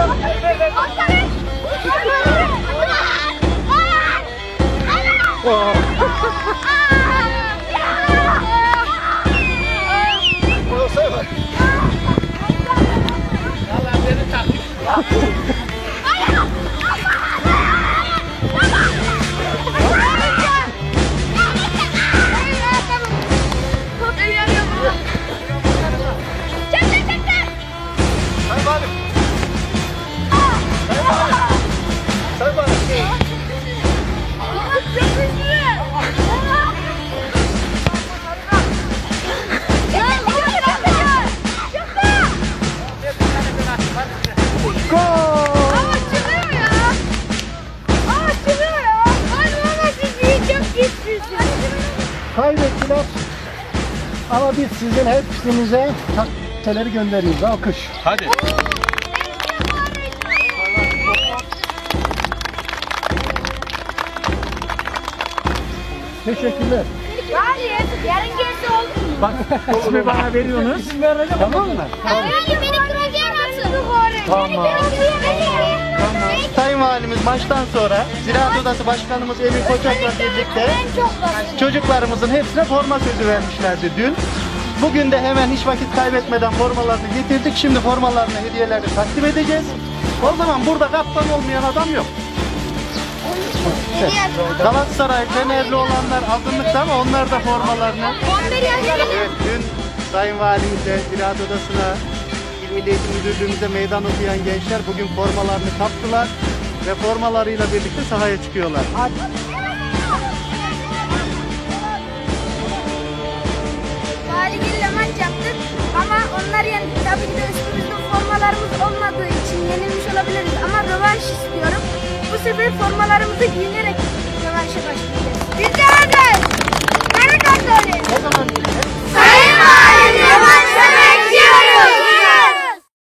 Kaybettiler ama biz sizin hepsinize takdirleri gönderiyoruz. Alkış. Hadi. Teşekkürler. Yarın gelse olur mu? Bak, ismi bana veriyorsunuz. İsim vereceğim, tamam mı? Beni kurabiye nasıl? Tamam. Sayın Valimiz maçtan sonra Ziraat Odası Başkanımız Emin Koçak'la birlikte çocuklarımızın hepsine forma sözü vermişlerdi dün. Bugün de hemen hiç vakit kaybetmeden formalarını getirdik. Şimdi formalarını, hediyelerini takdim edeceğiz. O zaman burada kaptan olmayan adam yok. Galatasaray, Fenerli olanlar azınlıkta ama onlar da formalarını. Evet, dün Sayın Valimizle, Ziraat Odası'na, İl Milli Eğitim Müdürlüğümüze meydan okuyan gençler bugün formalarını kaptılar ve formalarıyla birlikte sahaya çıkıyorlar. Valigille maç yaptık ama onlar yendi. Tabii ki de üstümüzde formalarımız olmadığı için yenilmiş olabiliriz ama rövanş istiyorum. Bu sefer formalarımızı giyinerek rövanşa başlayacağız.